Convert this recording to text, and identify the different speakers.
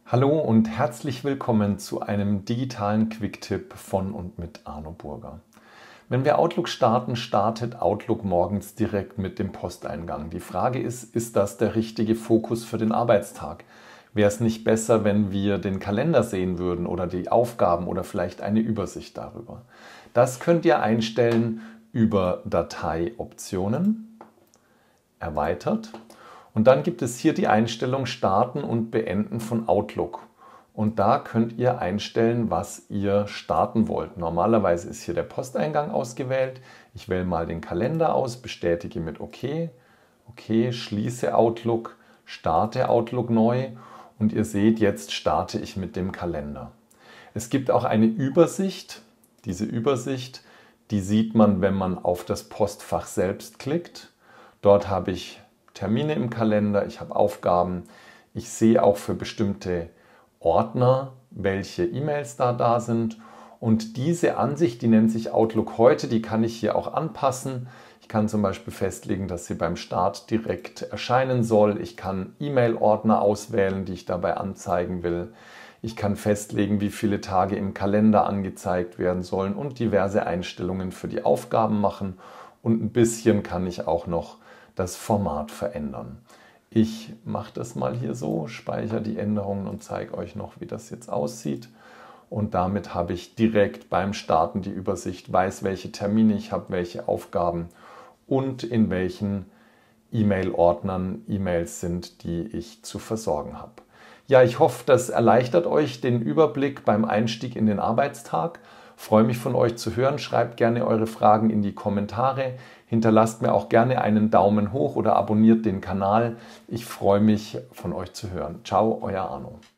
Speaker 1: Hallo und herzlich willkommen zu einem digitalen Quick-Tipp von und mit Arno Burger. Wenn wir Outlook starten, startet Outlook morgens direkt mit dem Posteingang. Die Frage ist das der richtige Fokus für den Arbeitstag? Wäre es nicht besser, wenn wir den Kalender sehen würden oder die Aufgaben oder vielleicht eine Übersicht darüber? Das könnt ihr einstellen über Dateioptionen, erweitert. Und dann gibt es hier die Einstellung Starten und Beenden von Outlook. Und da könnt ihr einstellen, was ihr starten wollt. Normalerweise ist hier der Posteingang ausgewählt. Ich wähle mal den Kalender aus, bestätige mit OK. OK, schließe Outlook, starte Outlook neu. Und ihr seht, jetzt starte ich mit dem Kalender. Es gibt auch eine Übersicht. Diese Übersicht, die sieht man, wenn man auf das Postfach selbst klickt. Dort habe ich Termine im Kalender, ich habe Aufgaben, ich sehe auch für bestimmte Ordner, welche E-Mails da sind. Und diese Ansicht, die nennt sich Outlook heute, die kann ich hier auch anpassen. Ich kann zum Beispiel festlegen, dass sie beim Start direkt erscheinen soll. Ich kann E-Mail-Ordner auswählen, die ich dabei anzeigen will. Ich kann festlegen, wie viele Tage im Kalender angezeigt werden sollen und diverse Einstellungen für die Aufgaben machen. Und ein bisschen kann ich auch noch das Format verändern. Ich mache das mal hier so, speichere die Änderungen und zeige euch noch, wie das jetzt aussieht. Und damit habe ich direkt beim Starten die Übersicht, weiß, welche Termine ich habe, welche Aufgaben und in welchen E-Mail-Ordnern E-Mails sind, die ich zu versorgen habe. Ja, ich hoffe, das erleichtert euch den Überblick beim Einstieg in den Arbeitstag. Freue mich von euch zu hören. Schreibt gerne eure Fragen in die Kommentare. Hinterlasst mir auch gerne einen Daumen hoch oder abonniert den Kanal. Ich freue mich, von euch zu hören. Ciao, euer Arno.